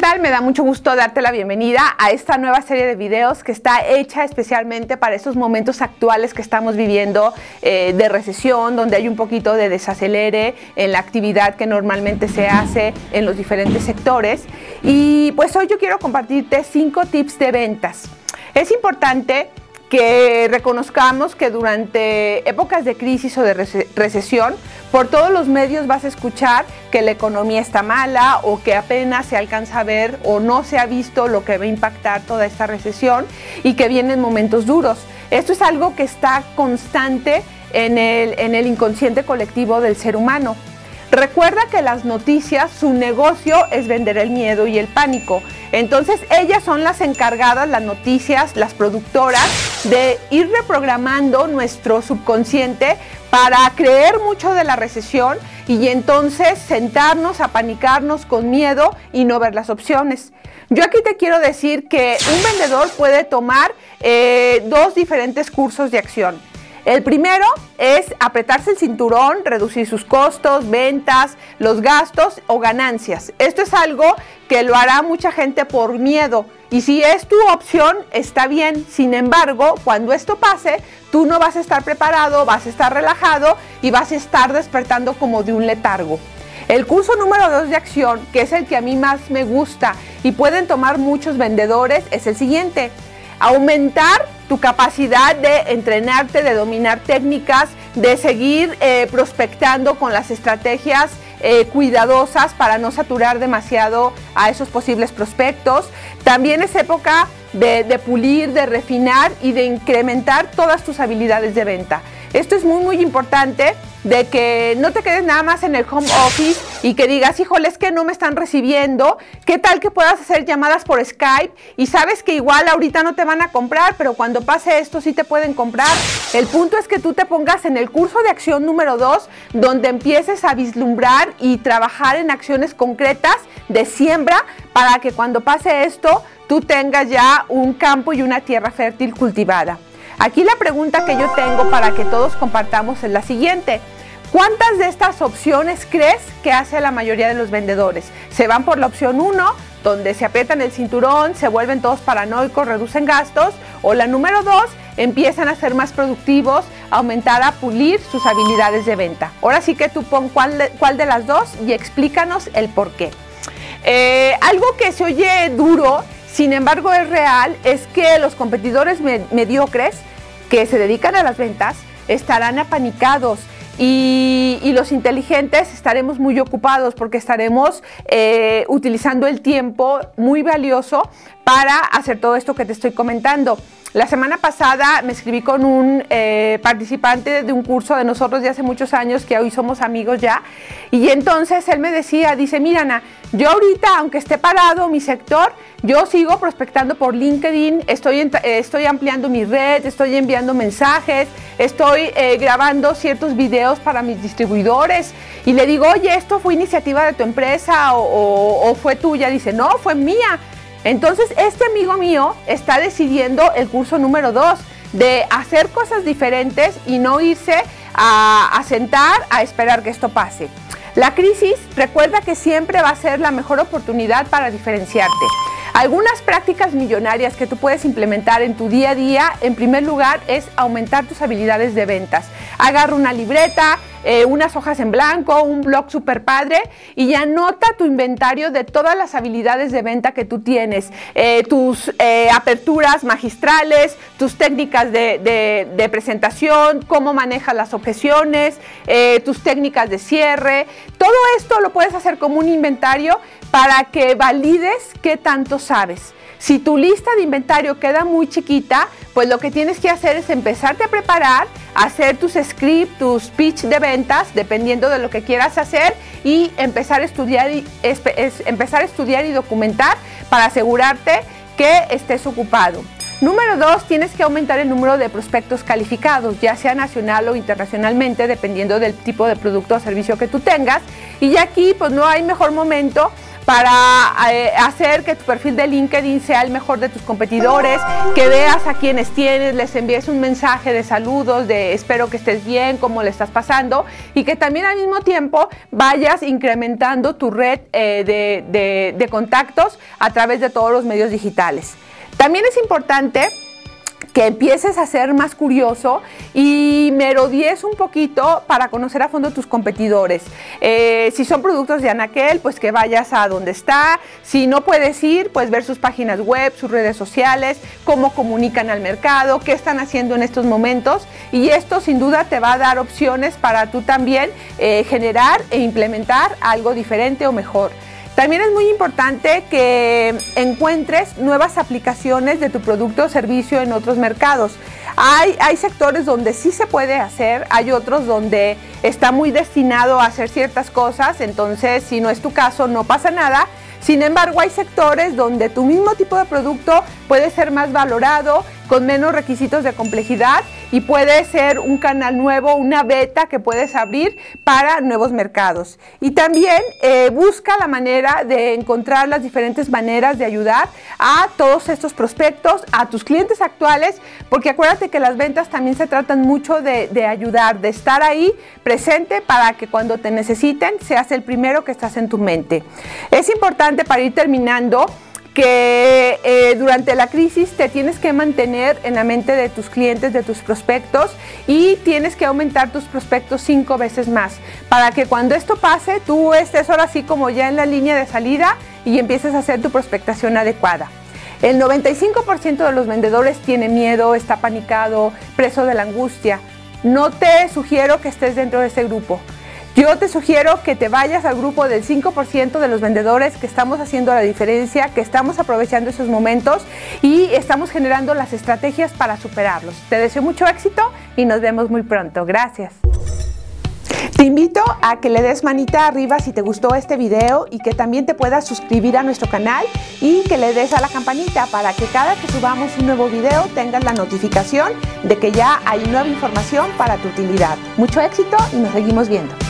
tal? Me da mucho gusto darte la bienvenida a esta nueva serie de videos que está hecha especialmente para estos momentos actuales que estamos viviendo de recesión, donde hay un poquito de desacelere en la actividad que normalmente se hace en los diferentes sectores. Y pues hoy yo quiero compartirte 5 tips de ventas. Es importante que reconozcamos que durante épocas de crisis o de recesión, por todos los medios vas a escuchar que la economía está mala o que apenas se alcanza a ver o no se ha visto lo que va a impactar toda esta recesión y que vienen momentos duros. Esto es algo que está constante en el inconsciente colectivo del ser humano. Recuerda que las noticias, su negocio es vender el miedo y el pánico. Entonces ellas son las encargadas, las noticias, las productoras, de ir reprogramando nuestro subconsciente para creer mucho de la recesión y entonces sentarnos, apanicarnos con miedo y no ver las opciones. Yo aquí te quiero decir que un vendedor puede tomar 2 diferentes cursos de acción. El primero es apretarse el cinturón, reducir sus costos, ventas, los gastos o ganancias. Esto es algo que lo hará mucha gente por miedo y si es tu opción está bien. Sin embargo, cuando esto pase, tú no vas a estar preparado, vas a estar relajado y vas a estar despertando como de un letargo. El curso número 2 de acción, que es el que a mí más me gusta y pueden tomar muchos vendedores, es el siguiente: aumentar tu capacidad de entrenarte, de dominar técnicas, de seguir prospectando con las estrategias cuidadosas para no saturar demasiado a esos posibles prospectos. También es época de pulir, de refinar y de incrementar todas tus habilidades de venta. Esto es muy importante, de que no te quedes nada más en el home office y que digas, híjole, es que no me están recibiendo. ¿Qué tal que puedas hacer llamadas por Skype y sabes que igual ahorita no te van a comprar, pero cuando pase esto sí te pueden comprar? El punto es que tú te pongas en el curso de acción número 2, donde empieces a vislumbrar y trabajar en acciones concretas de siembra para que cuando pase esto tú tengas ya un campo y una tierra fértil cultivada. Aquí la pregunta que yo tengo para que todos compartamos es la siguiente: ¿cuántas de estas opciones crees que hace la mayoría de los vendedores? ¿Se van por la opción 1, donde se aprietan el cinturón, se vuelven todos paranoicos, reducen gastos? ¿O la número 2, empiezan a ser más productivos, a aumentar, a pulir sus habilidades de venta? Ahora sí que tú pon cuál de las dos y explícanos el por qué. Algo que se oye duro, sin embargo es real, es que los competidores mediocres que se dedican a las ventas estarán apanicados y los inteligentes estaremos muy ocupados porque estaremos utilizando el tiempo muy valioso para hacer todo esto que te estoy comentando. La semana pasada me escribí con un participante de un curso de nosotros de hace muchos años, que hoy somos amigos ya, y entonces él me decía, dice, mira Ana, yo ahorita, aunque esté parado mi sector, yo sigo prospectando por LinkedIn, estoy ampliando mi red, estoy enviando mensajes, estoy grabando ciertos videos para mis distribuidores, y le digo, oye, ¿esto fue iniciativa de tu empresa o fue tuya? Dice, no, fue mía. Entonces, este amigo mío está decidiendo el curso número 2, de hacer cosas diferentes y no irse a sentar a esperar que esto pase. La crisis, recuerda que siempre va a ser la mejor oportunidad para diferenciarte. Algunas prácticas millonarias que tú puedes implementar en tu día a día, en primer lugar, es aumentar tus habilidades de ventas. Agarra una libreta, unas hojas en blanco, un blog súper padre y anota tu inventario de todas las habilidades de venta que tú tienes, tus aperturas magistrales, tus técnicas de presentación, cómo manejas las objeciones, tus técnicas de cierre. Todo esto lo puedes hacer como un inventario para que valides qué tanto sabes. Si tu lista de inventario queda muy chiquita, pues lo que tienes que hacer es empezarte a preparar, hacer tus scripts, tus pitch de ventas, dependiendo de lo que quieras hacer, y empezar a estudiar y documentar para asegurarte que estés ocupado. Número 2, tienes que aumentar el número de prospectos calificados, ya sea nacional o internacionalmente, dependiendo del tipo de producto o servicio que tú tengas. Y aquí pues no hay mejor momento para hacer que tu perfil de LinkedIn sea el mejor de tus competidores, que veas a quienes tienes, les envíes un mensaje de saludos, de espero que estés bien, cómo le estás pasando, y que también al mismo tiempo vayas incrementando tu red de contactos a través de todos los medios digitales. También es importante que empieces a ser más curioso y merodees un poquito para conocer a fondo tus competidores. Si son productos de Anaquel, pues que vayas a donde está. Si no puedes ir, pues ver sus páginas web, sus redes sociales, cómo comunican al mercado, qué están haciendo en estos momentos. Y esto sin duda te va a dar opciones para tú también generar e implementar algo diferente o mejor. También es muy importante que encuentres nuevas aplicaciones de tu producto o servicio en otros mercados. Hay sectores donde sí se puede hacer, hay otros donde está muy destinado a hacer ciertas cosas, entonces si no es tu caso no pasa nada. Sin embargo, hay sectores donde tu mismo tipo de producto puede ser más valorado, con menos requisitos de complejidad y puede ser un canal nuevo, una beta que puedes abrir para nuevos mercados. Y también busca la manera de encontrar las diferentes maneras de ayudar a todos estos prospectos, a tus clientes actuales, porque acuérdate que las ventas también se tratan mucho de ayudar, de estar ahí presente para que cuando te necesiten seas el primero que estás en tu mente. Es importante, para ir terminando, que durante la crisis te tienes que mantener en la mente de tus clientes, de tus prospectos, y tienes que aumentar tus prospectos 5 veces más para que cuando esto pase tú estés ahora sí como ya en la línea de salida y empieces a hacer tu prospectación adecuada. El 95% de los vendedores tiene miedo, está panicado, preso de la angustia. No te sugiero que estés dentro de ese grupo. Yo te sugiero que te vayas al grupo del 5% de los vendedores que estamos haciendo la diferencia, que estamos aprovechando esos momentos y estamos generando las estrategias para superarlos. Te deseo mucho éxito y nos vemos muy pronto. Gracias. Te invito a que le des manita arriba si te gustó este video y que también te puedas suscribir a nuestro canal y que le des a la campanita para que cada que subamos un nuevo video tengas la notificación de que ya hay nueva información para tu utilidad. Mucho éxito y nos seguimos viendo.